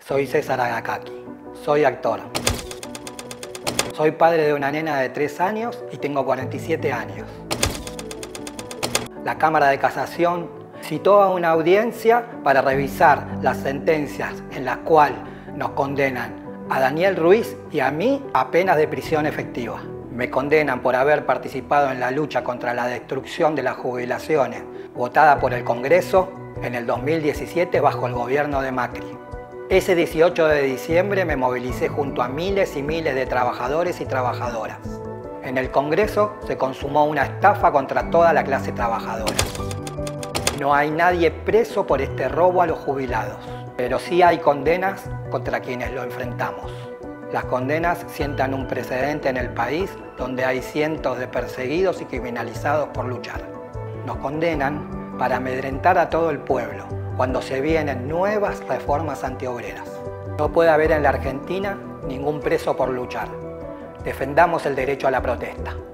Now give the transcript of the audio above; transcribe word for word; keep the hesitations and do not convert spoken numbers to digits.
Soy César Agacaki, soy actor. Soy padre de una nena de tres años y tengo cuarenta y siete años. La Cámara de Casación citó a una audiencia para revisar las sentencias en las cuales nos condenan a Daniel Ruiz y a mí a penas de prisión efectiva. Me condenan por haber participado en la lucha contra la destrucción de las jubilaciones votada por el Congreso en el dos mil diecisiete bajo el gobierno de Macri. Ese dieciocho de diciembre me movilicé junto a miles y miles de trabajadores y trabajadoras. En el Congreso se consumó una estafa contra toda la clase trabajadora. No hay nadie preso por este robo a los jubilados, pero sí hay condenas contra quienes lo enfrentamos. Las condenas sientan un precedente en el país donde hay cientos de perseguidos y criminalizados por luchar. Nos condenan para amedrentar a todo el pueblo cuando se vienen nuevas reformas antiobreras. No puede haber en la Argentina ningún preso por luchar. Defendamos el derecho a la protesta.